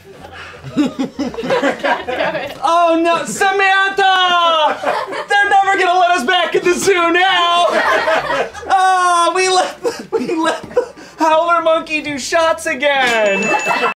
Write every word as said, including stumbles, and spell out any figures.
Oh no, Samantha! They're never gonna let us back in the zoo now! Oh, we let the, we let the howler monkey do shots again!